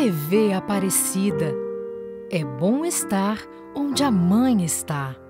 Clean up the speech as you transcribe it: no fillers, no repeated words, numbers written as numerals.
TV Aparecida. É bom estar onde a mãe está.